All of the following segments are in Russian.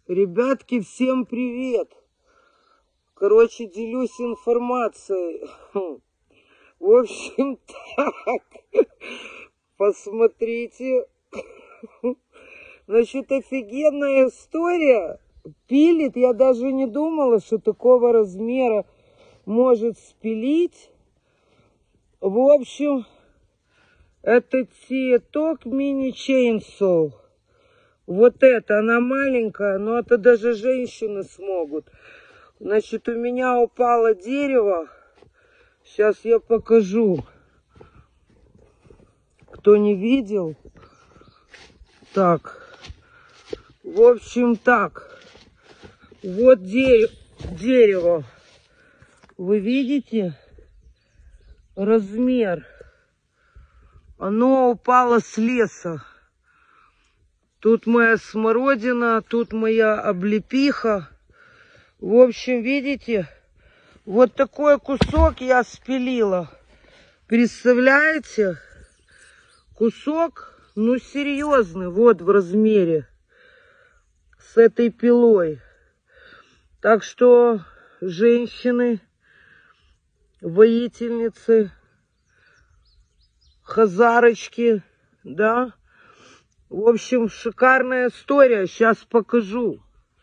Ребятки, всем привет! Короче, делюсь информацией. В общем, так, посмотрите. Значит, офигенная история. Пилит, я даже не думала, что такого размера может спилить. В общем, это Тиеток мини чейнсоу. Вот это, она маленькая, но это даже женщины смогут. Значит, у меня упало дерево. Сейчас я покажу. Кто не видел. Так. В общем, так. Вот дерево. Вы видите? Размер. Оно упало с леса. Тут моя смородина, тут моя облепиха. В общем, видите, вот такой кусок я спилила. Представляете? Кусок, ну, серьезный, вот в размере. С этой пилой. Так что, женщины, воительницы, хазарочки, да. В общем, шикарная история. Сейчас покажу.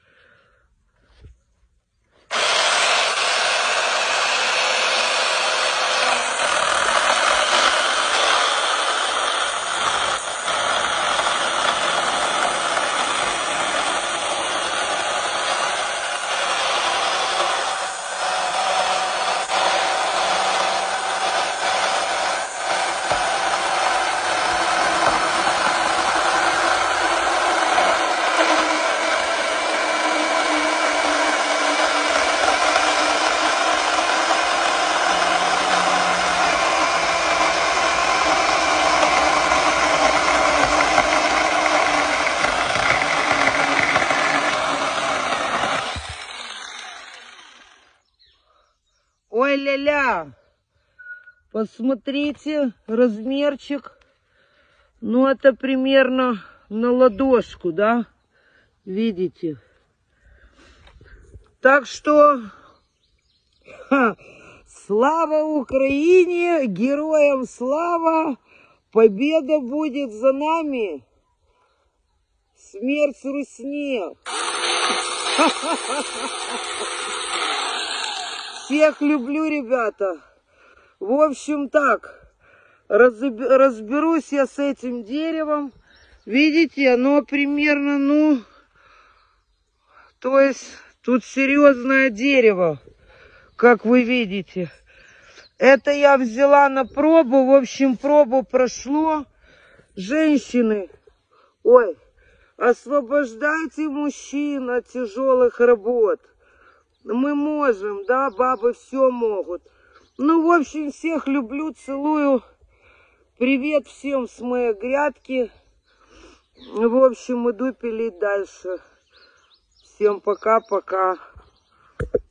Ой, ля-ля, посмотрите, размерчик, ну, это примерно на ладошку, да, видите? Так что, слава Украине, героям слава, победа будет за нами, смерть Русне. Всех люблю, ребята. В общем, так, разберусь я с этим деревом. Видите, оно примерно, ну, то есть тут серьезное дерево, как вы видите. Это я взяла на пробу. В общем, пробу прошло. Женщины, ой, освобождайте мужчин от тяжелых работ. Мы можем, да, бабы все могут. Ну, в общем, всех люблю, целую. Привет всем с моей грядки. В общем, иду пилить дальше. Всем пока-пока.